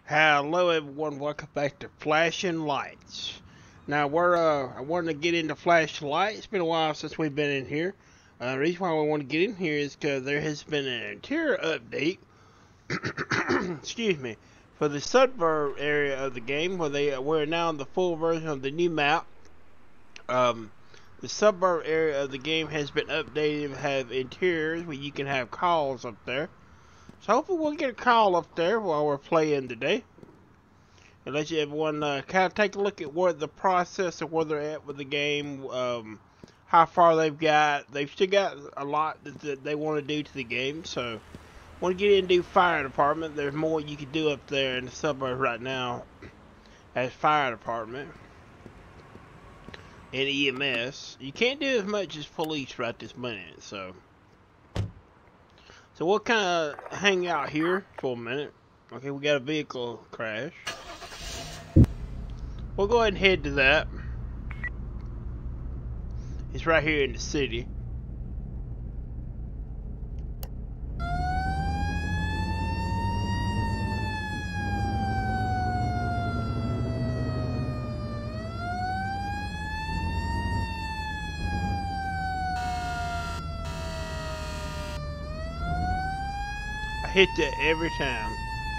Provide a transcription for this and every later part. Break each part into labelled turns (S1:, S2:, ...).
S1: Hello everyone, welcome back to Flashing Lights. Now I wanted to get into Flashing Lights. It's been a while since we've been in here. The reason why we want to get in here is because there has been an interior update, excuse me, for the suburb area of the game, where we're now in the full version of the new map. The suburb area of the game has been updated and have interiors where you can have calls up there. So hopefully we'll get a call up there while we're playing today. And let you everyone kind of take a look at what the process of where they're at with the game, how far they've got. They've still got a lot that they want to do to the game. So, want to get in and do fire department. There's more you can do up there in the suburbs right now as fire department and EMS. You can't do as much as police right this minute. So we'll kind of hang out here for a minute. Okay, we got a vehicle crash. We'll go ahead and head to that. It's right here in the city. I hit that every time.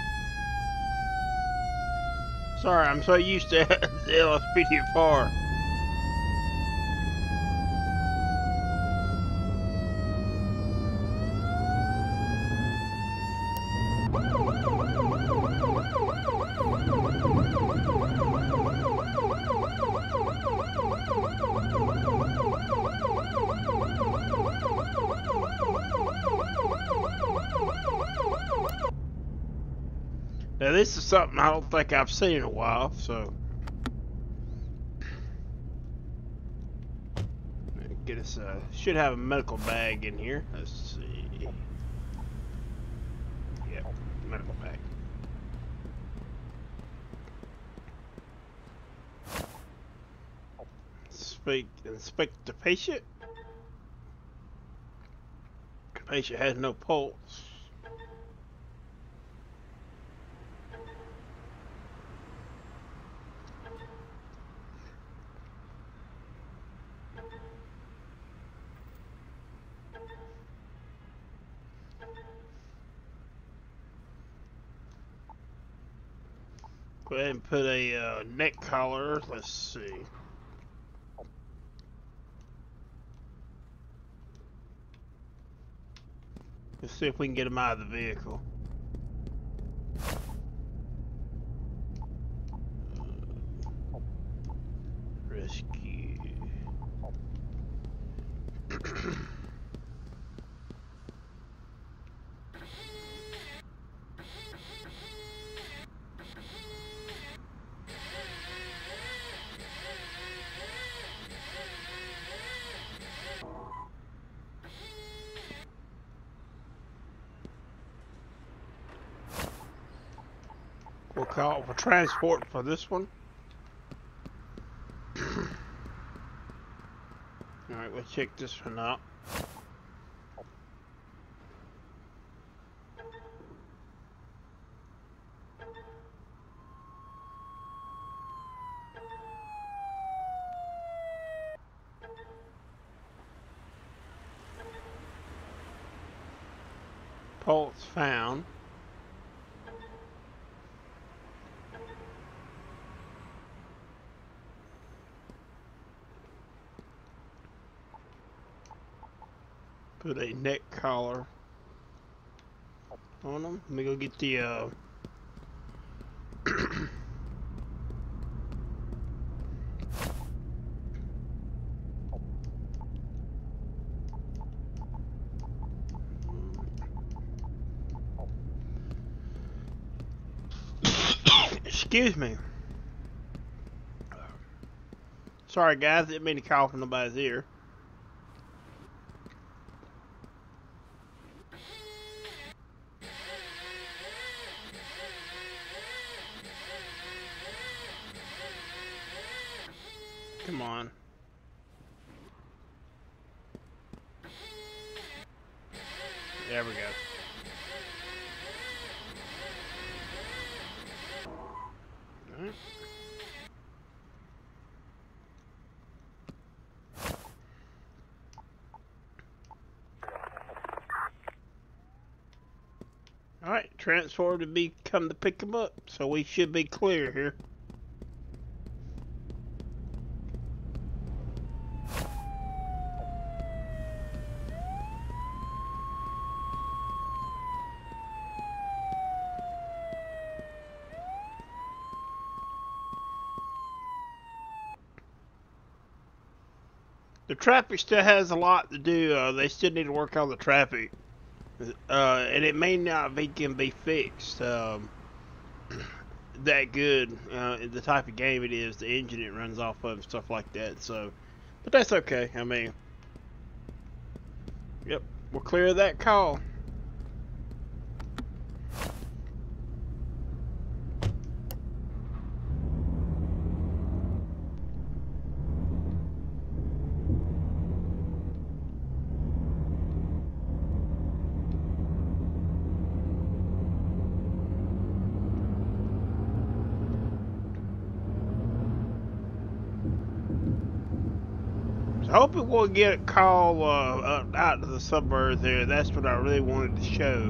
S1: Sorry, I'm so used to the LSPD4. Now this is something I don't think I've seen in a while, so get us should have a medical bag in here. Let's see. Yep, medical bag. Inspect the patient. The patient has no pulse. Go ahead and put a neck collar. Let's see. Let's see if we can get him out of the vehicle. Rescue. We'll call for transport for this one. Alright, we'll check this one out. Pulse found. Put a neck collar on them. Let me go get the excuse me. Sorry guys, didn't mean to cough in nobody's ear. Come on. There we go. Alright, transfer to come to pick him up, so we should be clear here. The traffic still has a lot to do. They still need to work on the traffic. And it may not can be fixed that good. The type of game it is, the engine it runs off of, and stuff like that. So, but that's okay. I mean, yep, we'll clear that call. I hope it will get a call out to the suburbs there. That's what I really wanted to show.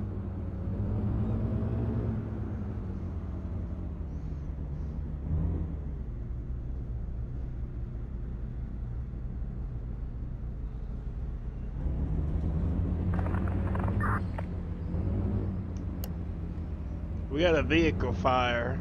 S1: We got a vehicle fire.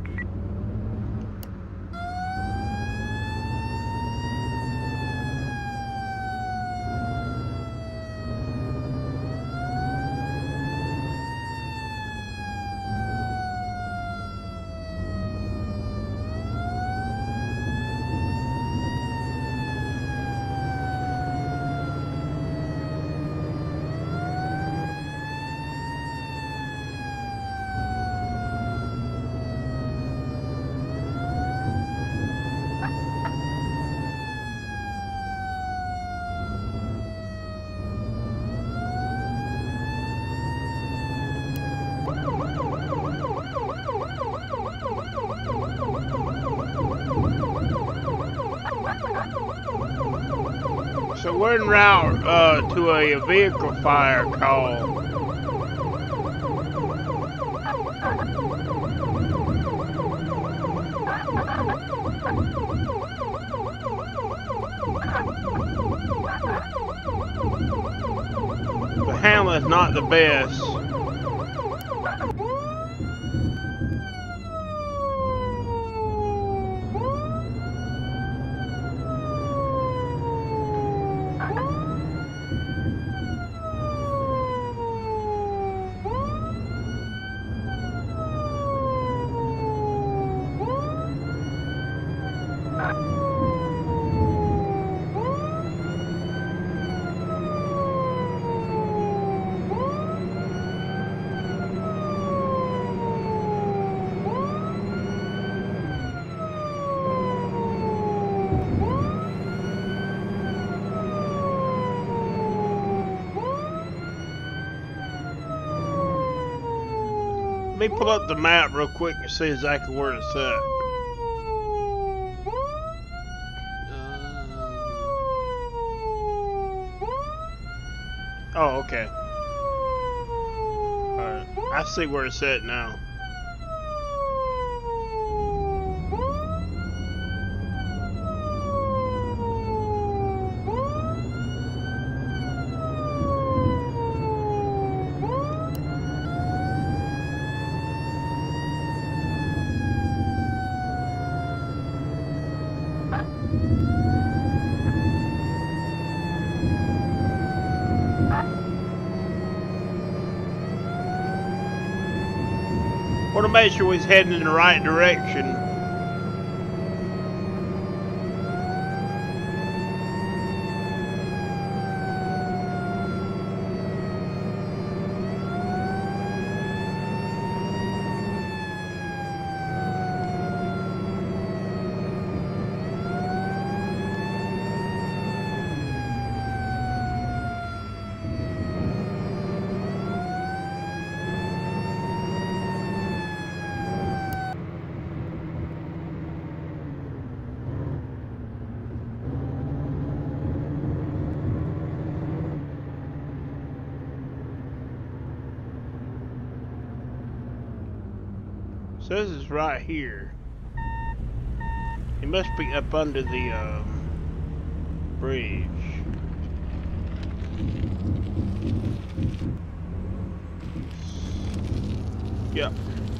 S1: So we're en route to a vehicle fire call. The handler's not the best. Let me pull up the map real quick and see exactly where it's at. Oh, okay. Alright, I see where it's at now. Want to make sure he's heading in the right direction. Says it's right here. It must be up under the bridge. Yep.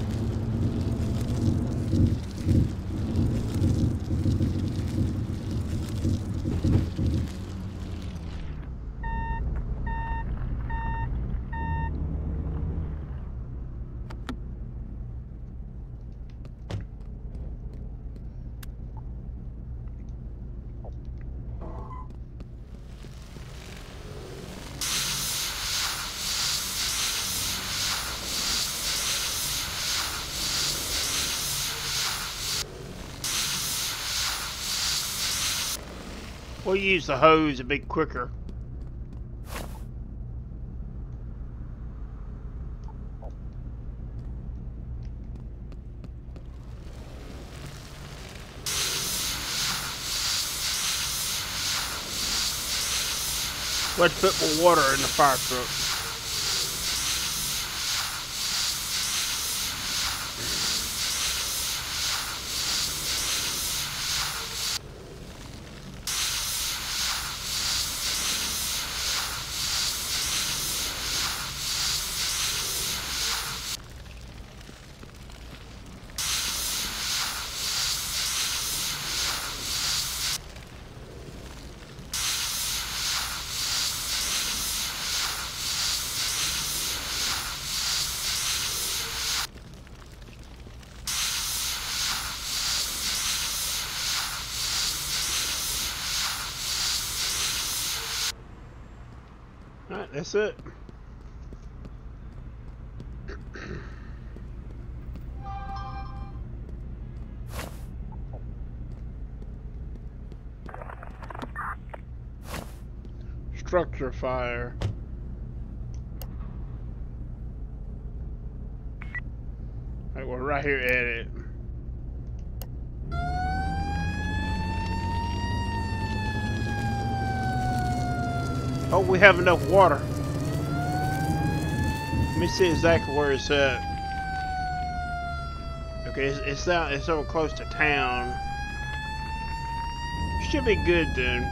S1: We'll use the hose a bit quicker. Let's put more water in the fire truck. Alright, that's it. Structure fire. Alright, we're right here at it. Oh, we have enough water. Let me see exactly where it's at. Okay, it's down. It's over close to town. Should be good then.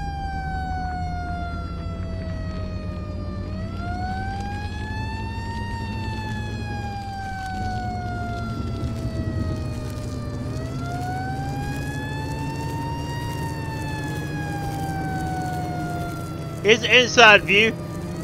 S1: It's inside view.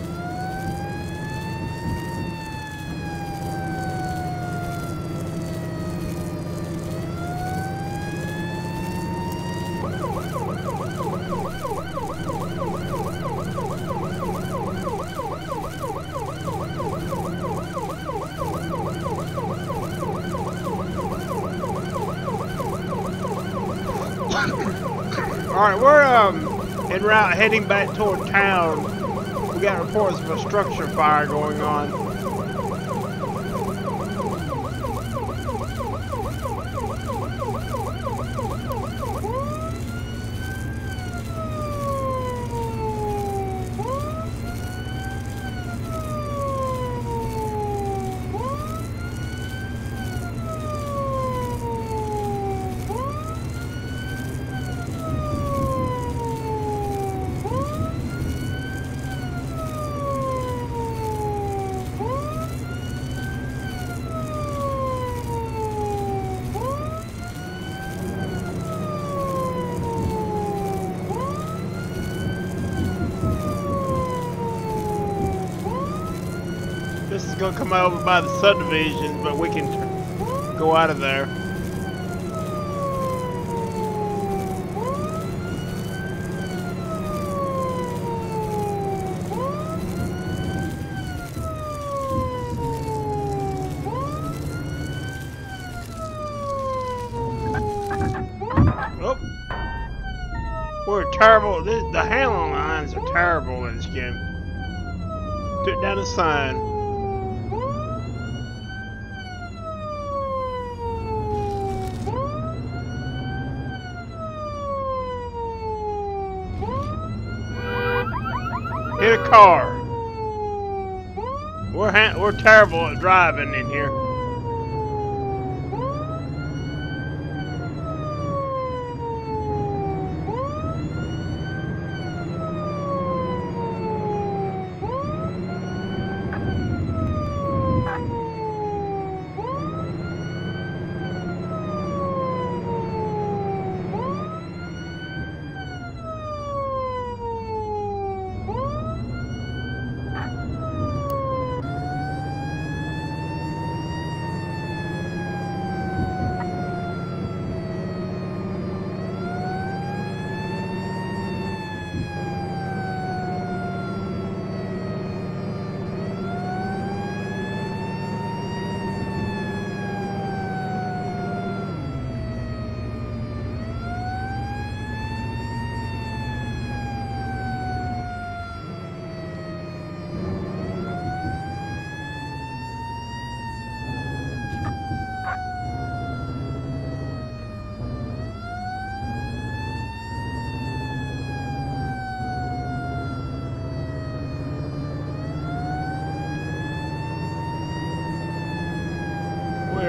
S1: Alright, we're en route heading back toward town. We got reports of a structure fire going on. This is gonna come over by the subdivision, but we can go out of there. Oh, we're terrible. The handling lines are terrible in this game. Took down the sign. Hit a car. We're terrible at driving in here.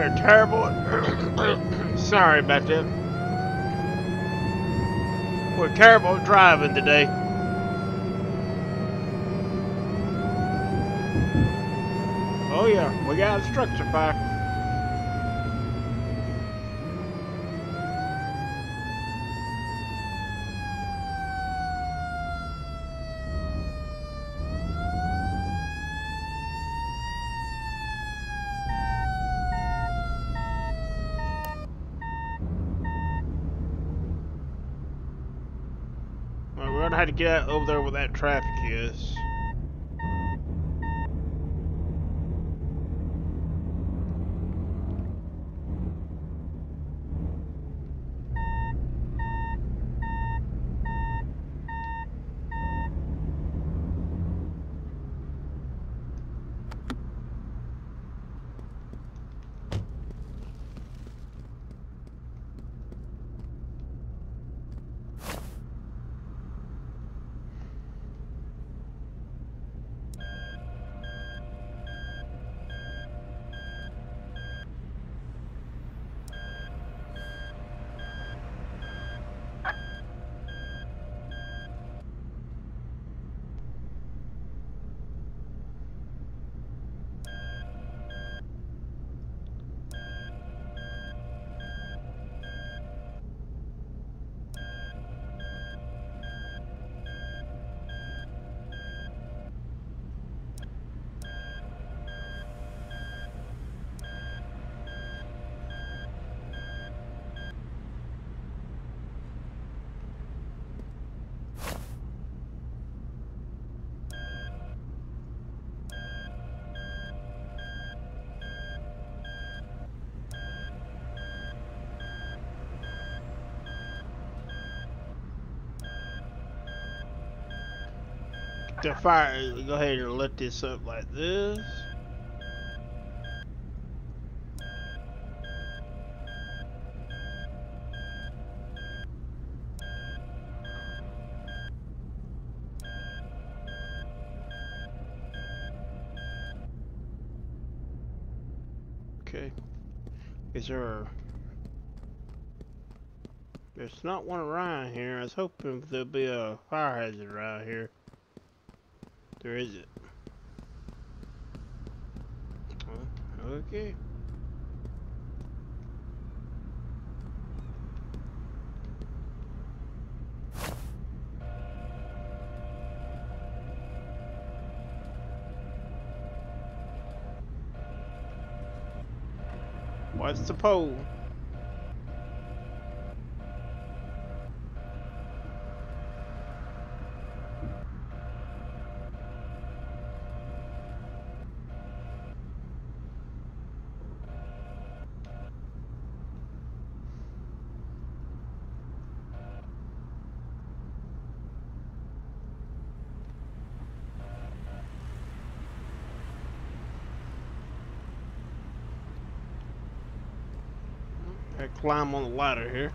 S1: are terrible. Sorry about that. We're terrible at driving today. Oh yeah, we got a structure fire. Well, we're gonna have to get out over there where that traffic is. The fire, go ahead and let this up like this. Okay. Is there? There's not one around here. I was hoping there'll be a fire hazard around here. There isn't. Okay. What's the pole? I climb on the ladder here.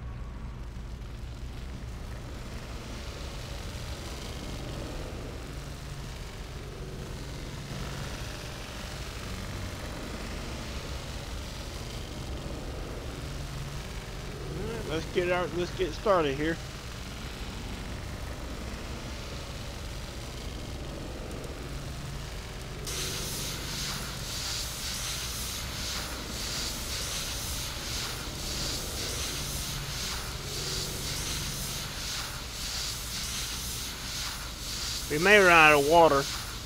S1: Alright, let's get started here. We may run out of water.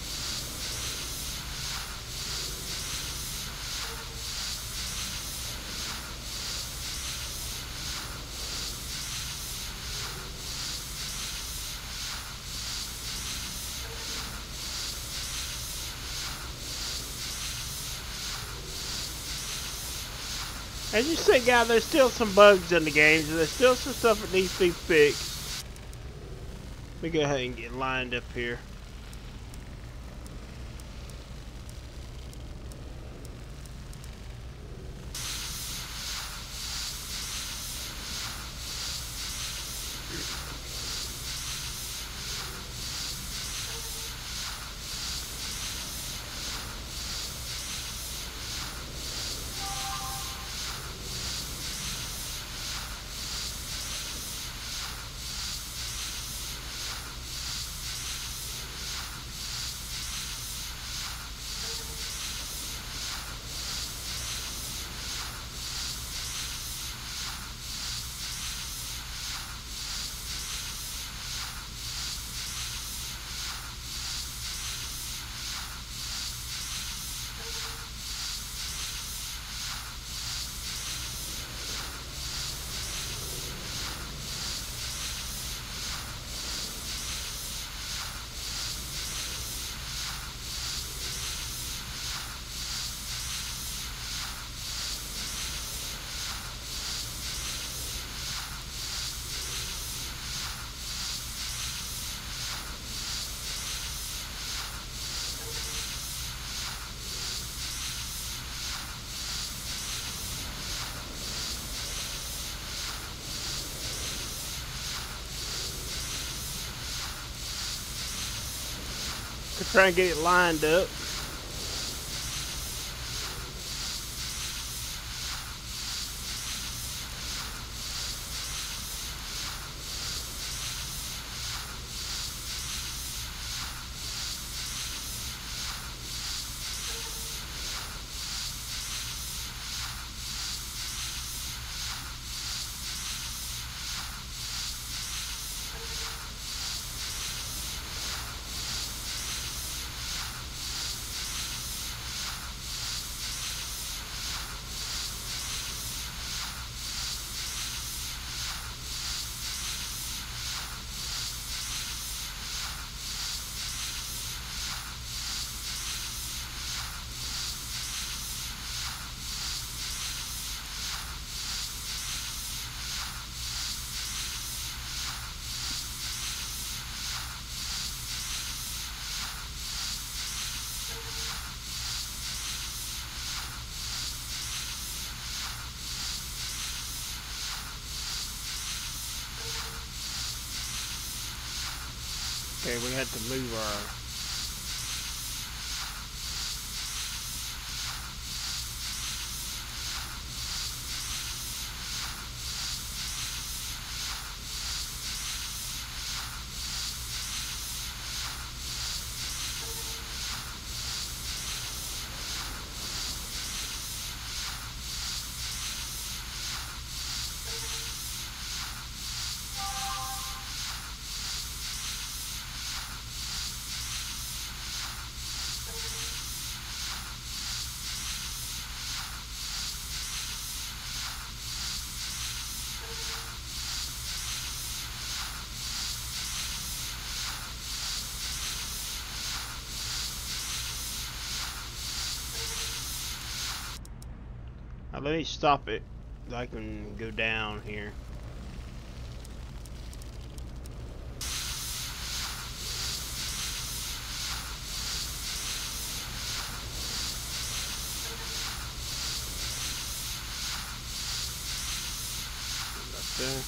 S1: As you see, guys, there's still some bugs in the game. There's still some stuff that needs to be fixed. Let me go ahead and get lined up here. to try and get it lined up. Okay, we had to move our... Now let me stop it so I can go down here. Right there.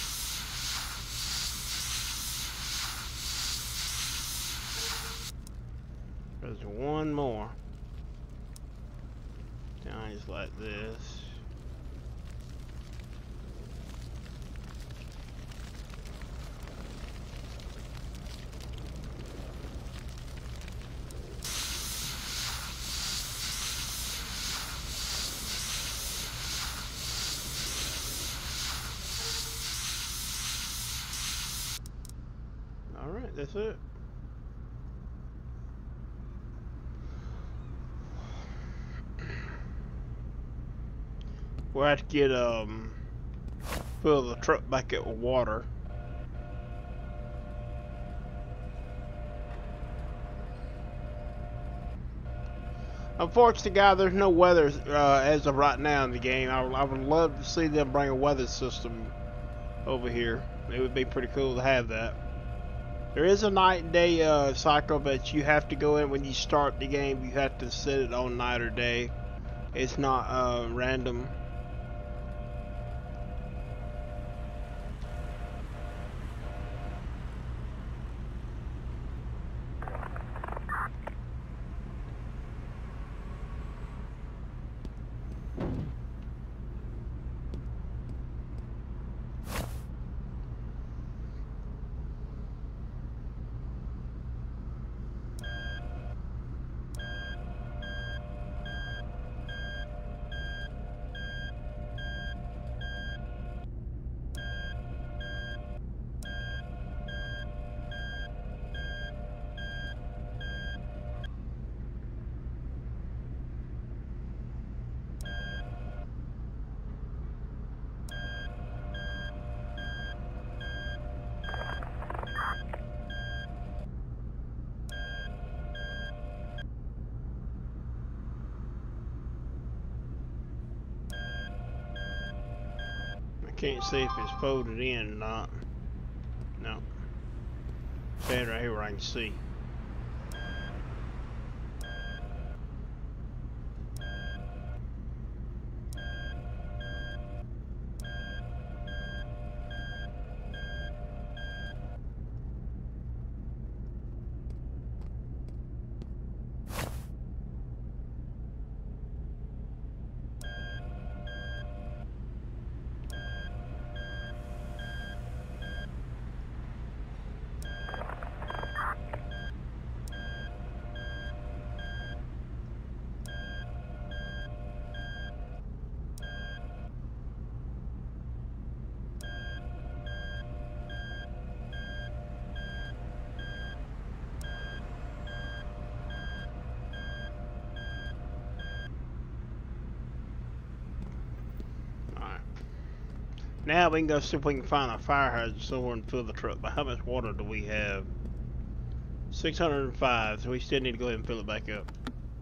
S1: There's one more. Down just like this. Alright, that's it. We'll have to get fill the truck back up with water. Unfortunately, guys, there's no weather as of right now in the game. I would love to see them bring a weather system over here. It would be pretty cool to have that. There is a night and day cycle, but you have to go in when you start the game. You have to set it on night or day. It's not random. Can't see if it's folded in or not. No. Stand right here where I can see. Now we can go see if we can find a fire hydrant somewhere and fill the truck. But how much water do we have? 605, so we still need to go ahead and fill it back up.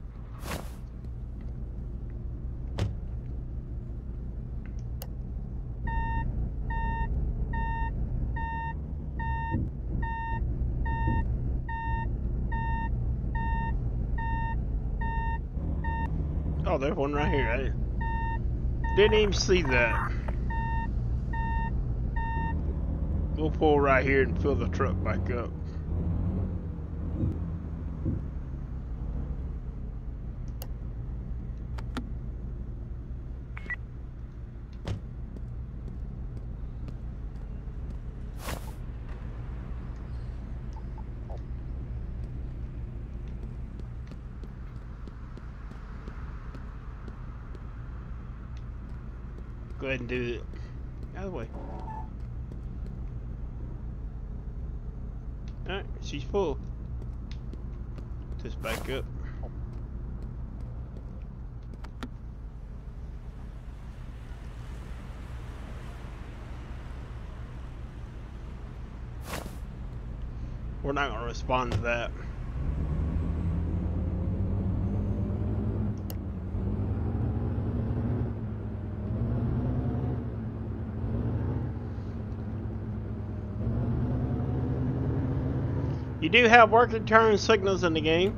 S1: Oh, there's one right here. I didn't even see that. We'll pull right here and fill the truck back up. Go ahead and do it. Out of the way. Alright, she's full. Just back up. We're not going to respond to that. You do have working turn signals in the game.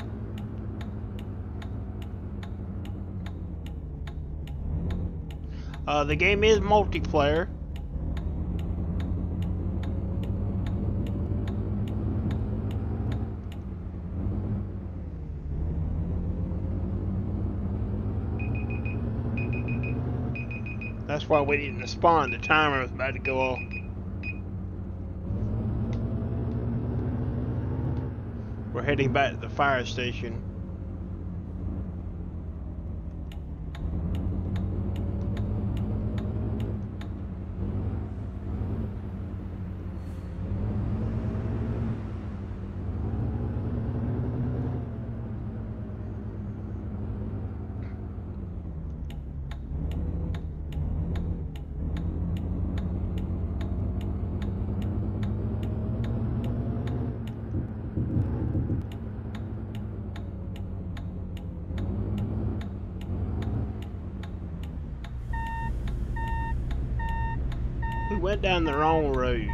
S1: The game is multiplayer. That's why we didn't respond. The timer was about to go off. We're heading back to the fire station. We went down the wrong road.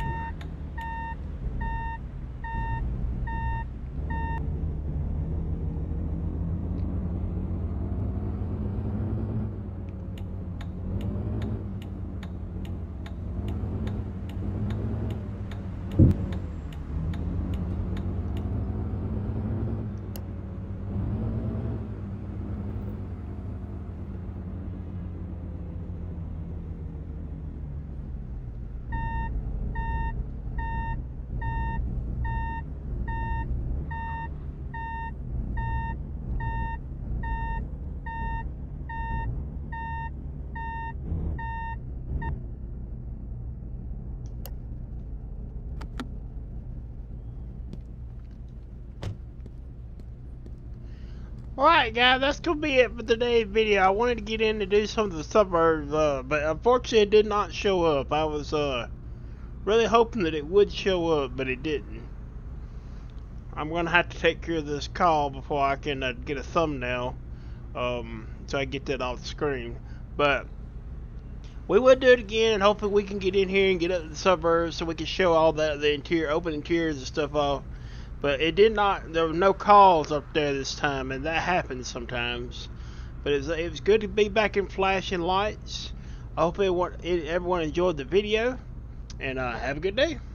S1: Alright guys, that's going to be it for today's video. I wanted to get in to do some of the suburbs, but unfortunately it did not show up. I was really hoping that it would show up, but it didn't. I'm going to have to take care of this call before I can get a thumbnail, so I get that off the screen. But we will do it again, and hopefully we can get in here and get up to the suburbs so we can show all that, the interior, open interiors and stuff off. But it did not, there were no calls up there this time, and that happens sometimes. But it was good to be back in Flashing Lights. I hope everyone enjoyed the video, and have a good day.